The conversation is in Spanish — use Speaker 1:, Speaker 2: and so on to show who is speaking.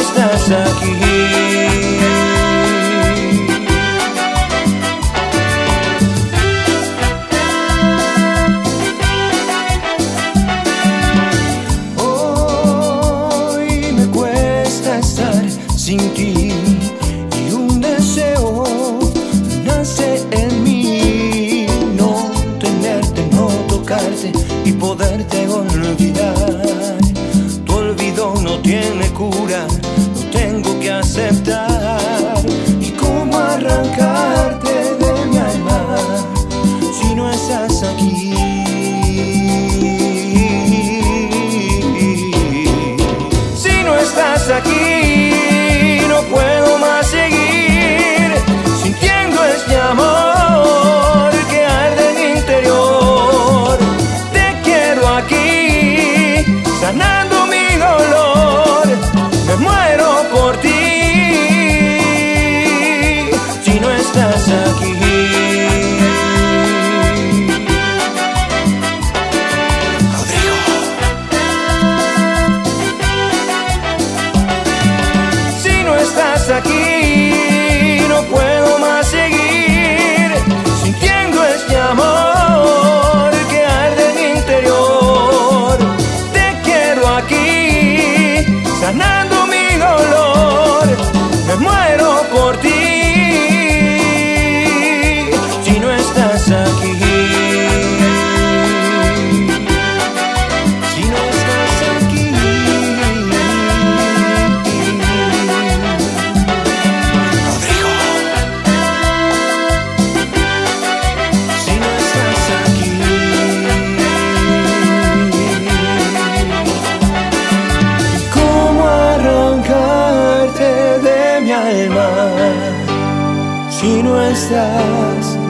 Speaker 1: estás aquí. Hoy me cuesta estar sin ti y un deseo nace en mí, no tenerte, no tocarte y poderte olvidar. Tu olvido no tiene cura, lo tengo que aceptar. ¿Y cómo arrancarte de mi alma si no estás aquí? Si no estás aquí, no puedo más seguir sintiendo este amor que arde en mi interior. Te quiero aquí, sanando mi dolor. Me muero por ti si no estás aquí. Aquí no puedo más seguir sintiendo este amor que arde en mi interior. Te quiero aquí, sanando mi dolor. Me muero por ti si no estás aquí. Si no estás